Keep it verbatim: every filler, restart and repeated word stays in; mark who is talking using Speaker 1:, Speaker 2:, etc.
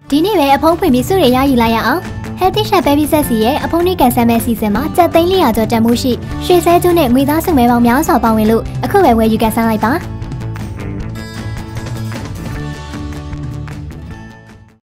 Speaker 1: ဒီနေ့ပဲအဖုံးဖွင့်ပြီးစုရရယူလိုက်ရအောင် Healthy Chef Baby Set စီရဲ့အဖုံးလေးကန်ဆယ်မဲ့စီစဉ်မှာကြက်သိန်းလေးရာကျော်တန်မှုရှိရွှေစဲကျွန်းနဲ့ငွေသားစုမဲပေါင်းများစွာပါဝင်လို့အခုပဲဝယ်ယူကန်ဆန်းလိုက်ပါ